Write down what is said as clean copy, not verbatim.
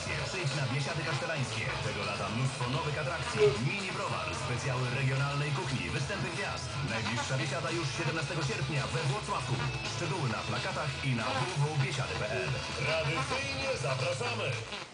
kolekcję. Przyjdź na Biesiady Kasztelańskie. Tego lata mnóstwo nowych atrakcji. Mini browar, specjały regionalnej kuchni, występy gwiazd. Najbliższa Biesiada już 17 sierpnia we Włocławku. Szczegóły na plakatach i na www.biesiady.pl. Tradycyjnie zapraszamy!